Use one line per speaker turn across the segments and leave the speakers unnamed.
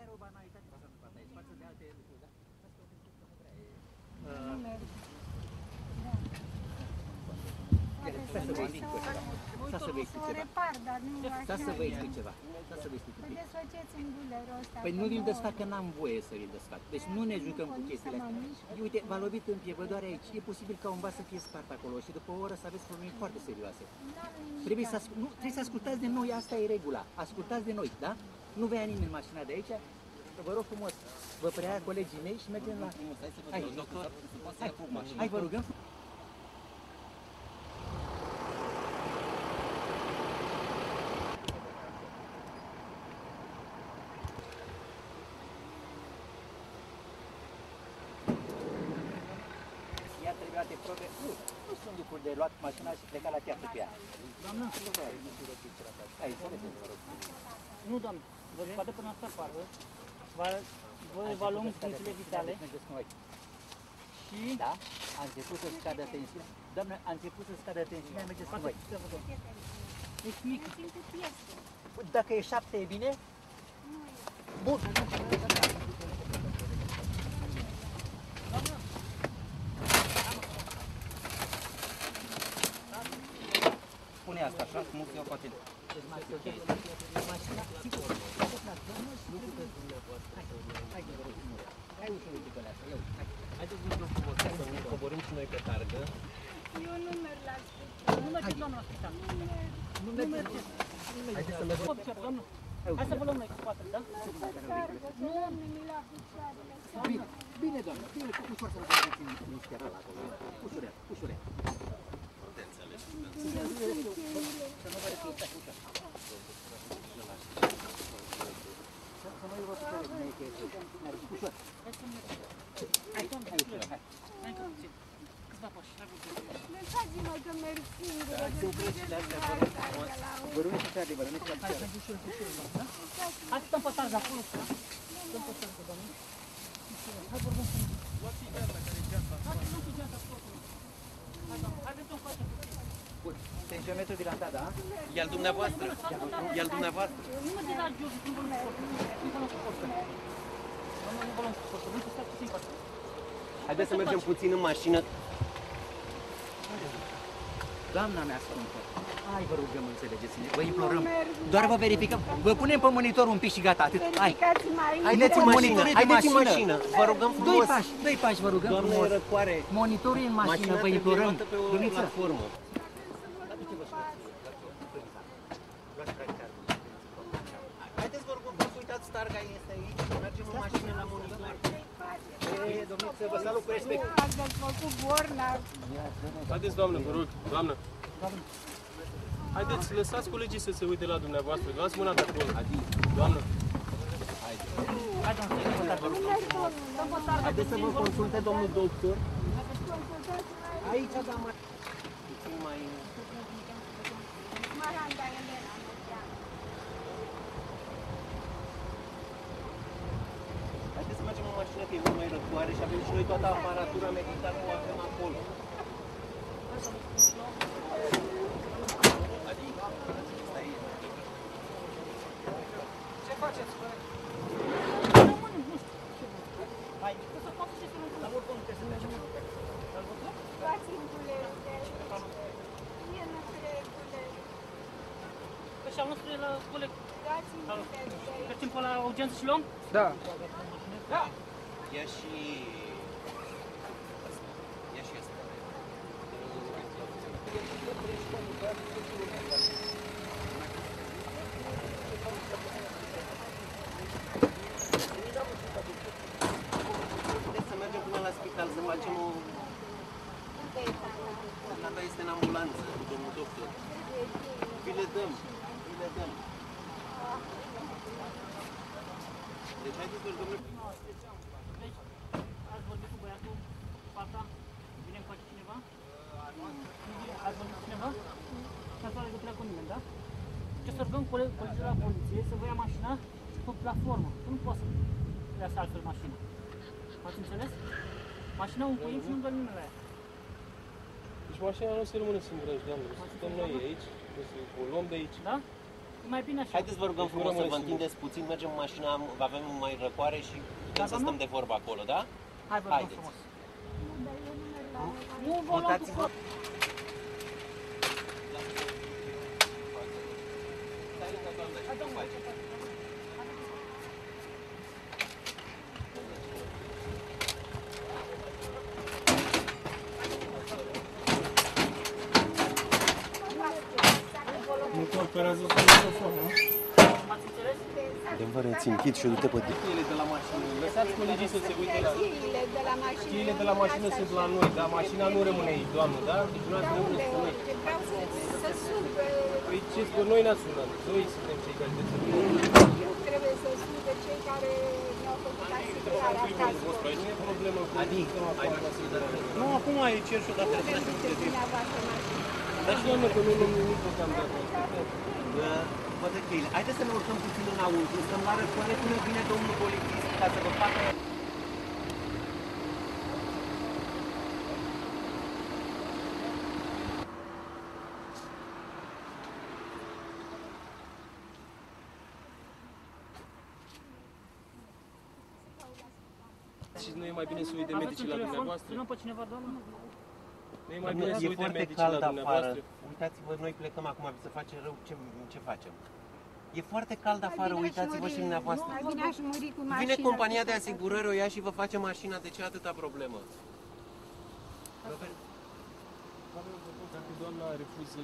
are o banalitate față de alte lucruri, da?
Nu merg.
Stai să vă explic ceva. Stai să vă explic ceva.
Repar, dar nu
Stai să vă explic ceva. Stai să vă explic ceva.
Păi desfaceți în gulerul ăsta.
Păi nu vi-l desfac, că n-am voie să vi-l desfac. Deci nu ne jucăm cu chestiile astea. Uite, v-a lovit în piepădoare aici. E posibil ca un vas să fie spart acolo și după o oră să aveți probleme foarte serioase. Trebuie să ascultați de noi, asta e regula. Ascultați de noi, da? Nu vei nimeni în mașina de aici. Vă rog frumos, vă preia colegii mei și mergem la... Hai, vă rugăm. Iar trebuie alte probe. Nu sunt lucruri de luat mașina și plecat la teatru cu ea. Doamnă, nu vă aici, vă rog.
Nu, doamnă, vă scoate până asta afară, vă evaluăm funcțiile vitale și...
Da, a început să scadă tensiunea. Doamnă, a început să scadă tensiunea, mergeți cu noi.
Ești mic.
Dacă e 7, e bine? Bun. Pune asta așa, cum eu poate.
Haideți să coborâm și noi pe targă.
Eu nu merg la spital.
Nu mergeți, doamnă, la spital.
Nu
mergeți.
Haideți să mergem.
Doamnă, hai să vă luăm noi cu spatele, da?
Nu am nimic la picioarele.
Bine, bine, doamnă, bine, cu ușor să vă faceți în spiral acolo. Ușurea, ușurea. Să nu vă replicați ușa. Să nu vă replicați ușor. Hai, ușor, hai.
Câțiva pași, hai vă
Lăsați-mă că merg singură.
Vă rog să fie adevărat, nu știu la
Hai, ușor, da? Hai să stăm pe targă acolo. Stăm pe targă, doamne. Hai, vorbim să nu. Luați-i geanta care e geanta. Hai, luați-i geanta acolo. Hai, doamne, haideți-o în față.
Bun, tensiometrul de la ta, da?
E al dumneavoastră. E al dumneavoastră.
Nu mergeți la jos, nu vă luăm cu forță. Nu vă luăm cu forță. Doamne, nu vă luăm cu forță. Nu să stați puțin față.
Haideți să mergem puțin în mașină.
Doamna mea sfântă, hai vă rugăm, înțelegeți-ne, vă implorăm, doar vă verificăm, vă punem pe monitor un pic și gata, atât, hai.
Haideți în mașină, haideți în mașină, vă rugăm frumos.
Doi pași, vă rugăm
Doamne,
frumos.
răcoare.
Monitorul e în mașină,
Mașina
vă
trebuie
implorăm.
luată pe o platformă. Haideți, vă rugăm, să uitați, Targa este aici, mergem în mașină la monitor.
Domniță, vă salut cu respect.
Ați făcut borna.
Haideți, doamnă, vă rog, doamnă. Haideți, lăsați colegii să se uite la dumneavoastră. Luați mâna de acolo. Doamnă.
Haideți să vă consulte domnul doctor. Aici, da, mai... Puțin mai...
Maranda Elena.
Haideți să mergem în mașină, că e mult mai răcoare și avem și noi toată aparatura medicală o avem acolo.
Ce faceți? Hai, să facă ce să nu la oricum trebuie să mergem.
Luați-mi gulerul. Mie nu trebuie gulerul.
Păi și al nostru e la coleg.
Luați-mi gulerul.
Mergem pe la urgență și luăm?
Da.
Da.
Ia și... Ia și asta. Haideți să mergem până la spital, să facem o... Tata este în ambulanță, cu domnul doctor. Vi le dăm, vi le dăm. Deci haideți, vă rugăm.
Deci, ați vorbit cu băiatul, fata, vine cu cineva? Ați vorbit cu cineva? N-ați luat legătura cu nimeni, da? Ce să rugăm colegii de la poliție să vă ia mașina pe platformă. Nu poate să iasă altfel mașina. Ați înțeles? Mașina încuim și nu dă nimeni la ea.
Deci mașina nu se rămâne singură aici, doamnă. Stăm noi aici, o luăm de aici.
Da? E mai bine așa.
Haideți vă rugăm frumos să vă întindeți puțin, mergem în mașină, avem mai răcoare și putem să stăm de vorbă acolo, da?
Hai, vă rog
Haideți.
frumos.
Dar eu nu merg la
Nu vă luăm cu
Mutați-vă.
Nu cooperează cu microfonul.
M-ați înțeles?
Adevăr, îți închid și o du-te pe tine.
Cheile de la mașină. Lăsați colegii să se uite la...
cheile de la mașină.
Cheile de la mașină sunt la noi, dar mașina nu rămâne aici, doamnă, da? Deci nu ați
Dar
rămâne
unde?
cu noi.
Vreau să sun pe...
Păi ce spun, noi ne-ați sunat. Noi suntem cei care trebuie să vină.
Eu trebuie să sun pe cei care mi-au făcut asigurarea cazului.
Păi nu e problemă cu sistemul acolo.
Nu, acum ai cer și odată
Unde duceți dumneavoastră mașina?
Dar și doamnă, că nu luăm nimic deocamdată.
Vă dă cheile. Haideți să ne urcăm puțin înăuntru, să-mi la răcoare până vine domnul polițist ca să vă facă...
Și nu e mai bine să uite
Aveți
medicii
un
la
telefon?
dumneavoastră?
Sunăm pe cineva, doamnă?
Nu e mai bine să
E
uite
foarte
medicii la
cald afară.
dumneavoastră?
Uitați-vă, noi plecăm acum, vi se face rău, ce facem? E foarte cald afară, uitați-vă și dumneavoastră.
Mai bine aș muri cu mașina.
Vine compania de asigurări, o ia și vă face mașina, de ce atâta problemă?
Dacă doamna refuză...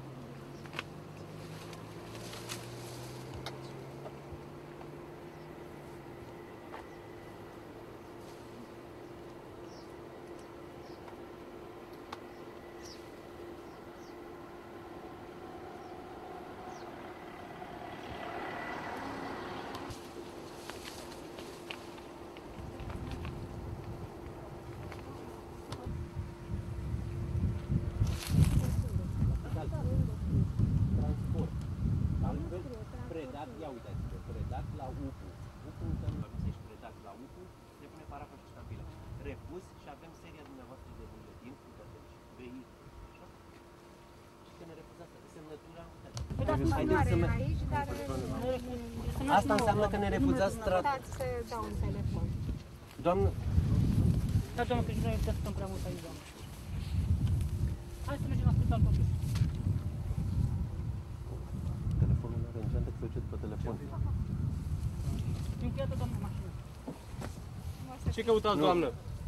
Transport. Altfel, predat, ia uitați-vă, predat la UPU. UPU înseamnă că ești predat la UPU, se pune parafă și ștampilă. Refuz și avem seria dumneavoastră de buletin cu tătăci, BI. Așa? Și că ne refuzați semnătura.
Păi dați
Haideți să mergem.
aici, dar...
Asta înseamnă că ne refuzați strat.
Stați să dau un telefon.
Doamnă,
Da, doamnă, că și noi stăm prea mult aici, doamnă. Hai să mergem la spital totuși.
telefonul nu are în geantă, că se duce după telefon.
Încheiată, doamnă, mașină.
Ce căutați, doamnă?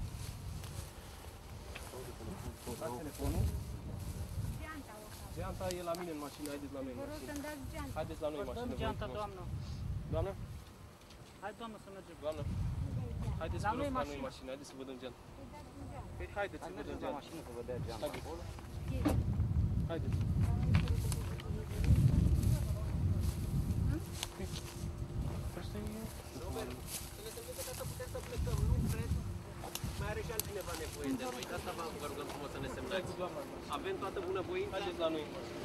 Geanta e la mine în mașină, haideți la noi în
Vă rog
mașină.
să-mi dați geanta.
Haideți la noi în
Vă
mașină,
dăm
vă rog
geanta,
frumos.
doamnă.
Doamnă?
Hai, doamnă, să mergem.
Doamnă? Haideți
La
vă
noi
rog,
în
la noi în
mașină.
mașină, haideți să vă dăm geanta. Păi haideți să vă dăm geanta.
mașină să vă dea geanta.
Haideți. Asta e...
Mai are și altcineva nevoie de noi, de asta vă rugăm frumos să ne semnați.
Doamna,
Avem toată bunăvoința.
haideți la noi în mașină.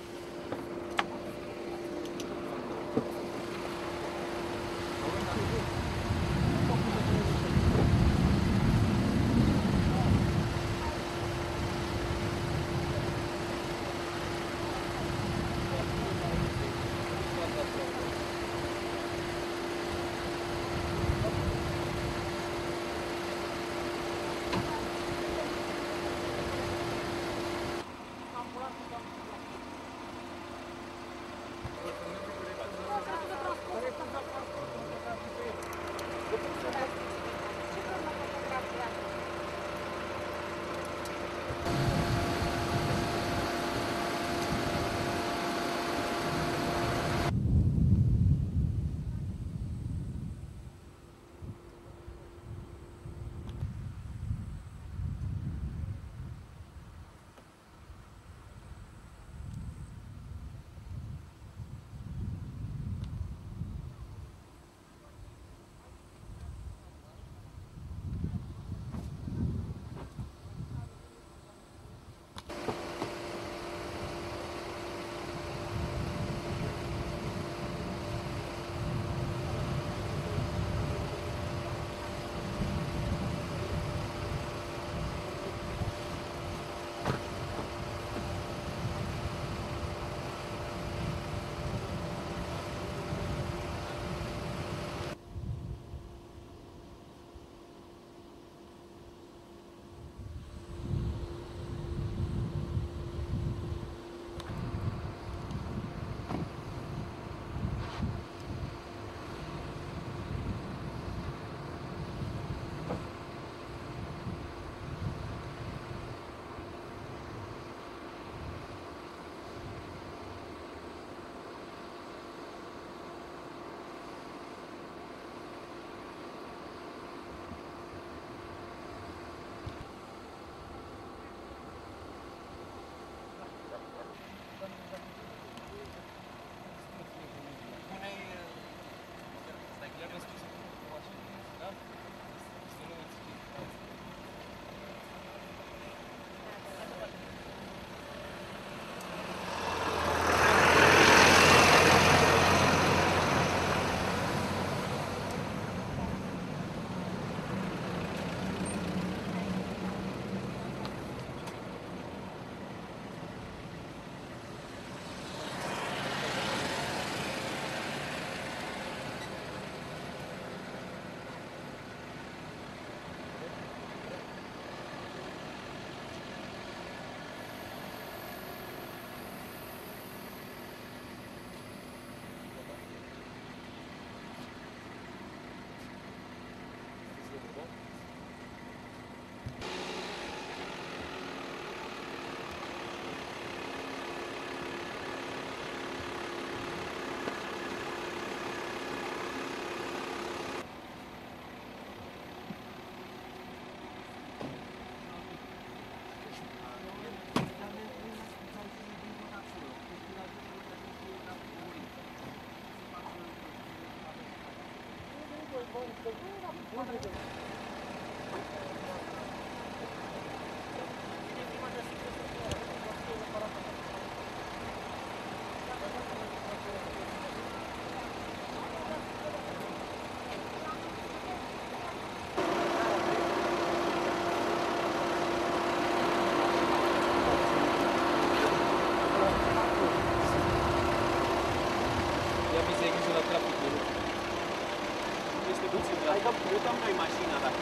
Ia fi să ai grijă la trafic, nu? Este puțin la...
Hai că mutăm noi mașina dacă...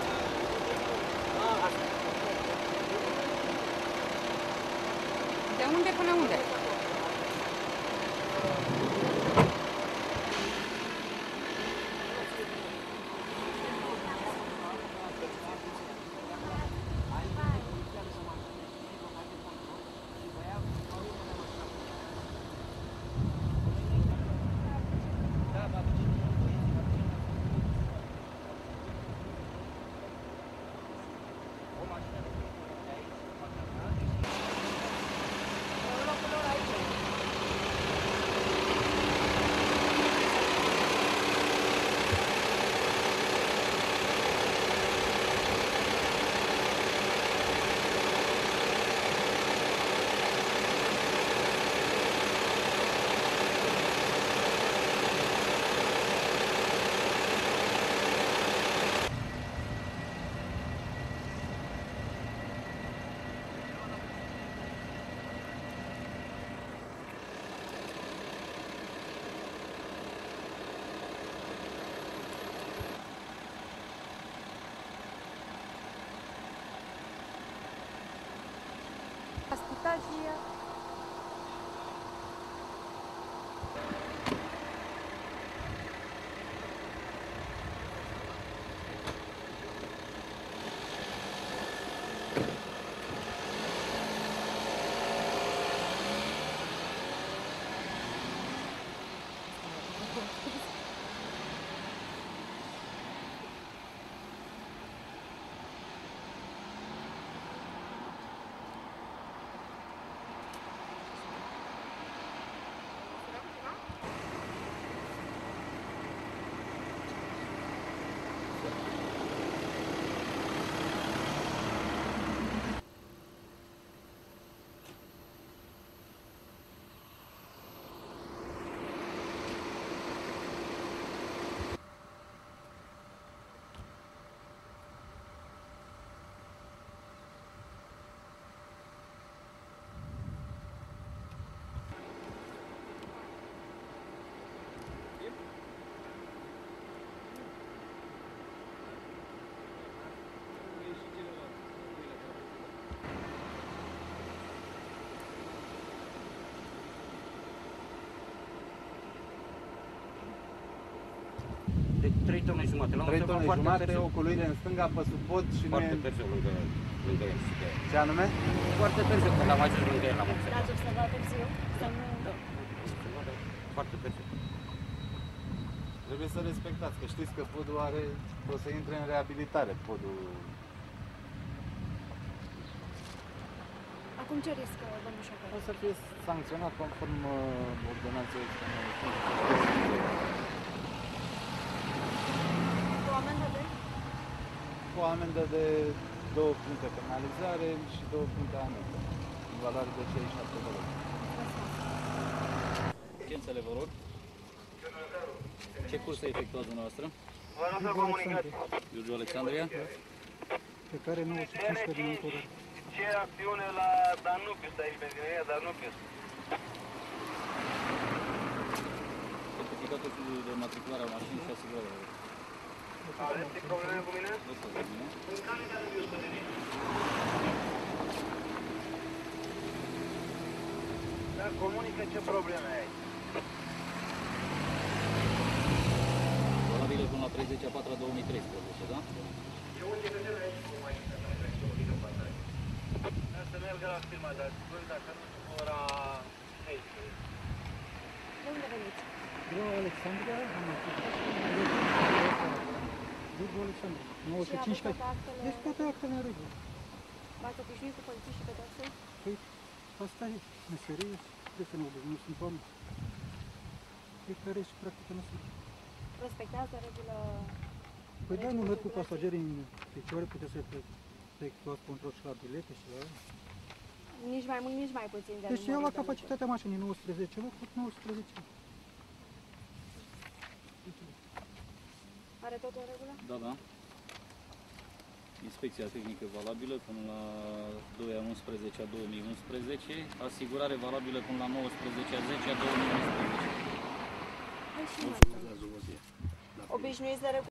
De unde până unde? Spital și
De 3 tone jumate.
3 tone jumate, oculuire în stânga pe sub pod și
Foarte
nu e...
târziu lângă el.
Ce anume?
Foarte târziu când am ajuns lângă el am observat.
l-ați observat târziu? Să nu...
Foarte târziu.
Trebuie să respectați, că știți că podul are... o să intre în reabilitare, podul...
Acum ce riscă, domnul șofer?
O să fie sancționat conform ordonanței externe. cu o amendă de 2 puncte penalizare și 2 puncte amendă, în valoare de 37 de lei.
Licențele, vă rog. Ce cursă efectuați dumneavoastră?
Vă rog să comunicați.
Iurgiu Alexandria.
Pe care 915 din motorul.
Ce acțiune la Danubius, aici, benzineria Danubius.
Certificatul de matriculare a mașinii și asigurare.
Aveți probleme cu mine?
Nu să vă mine.
Da, comunică ce probleme ai.
Valabilă până la 30/4/2013, da?
Da, să meargă la firma, dar spun dacă nu după ora 13.
De unde veniți?
Eu, Alexandria, Iurgiu Alexandria, 915
Și aveți toate actele?
Deci toate actele în regulă.
V-ați obișnuit cu polițiști și pedepse?
Păi, asta e, meserie, de să ne obișnuim, sunt oameni. Fiecare își practică meserie.
Respectează regulă?
Păi da, nu merg cu pasagerii în picioare, puteți să efectuați control și la bilete și la...
Nici mai mult, nici mai puțin de
Deci eu
numărul
la
de
capacitatea mașinii 19 locuri, 19 locuri.
Are totul în regulă?
Da, da. Inspecția tehnică valabilă până la 2/11/2011, asigurare valabilă până la 19/10/2011.
Obișnuiți de regulă?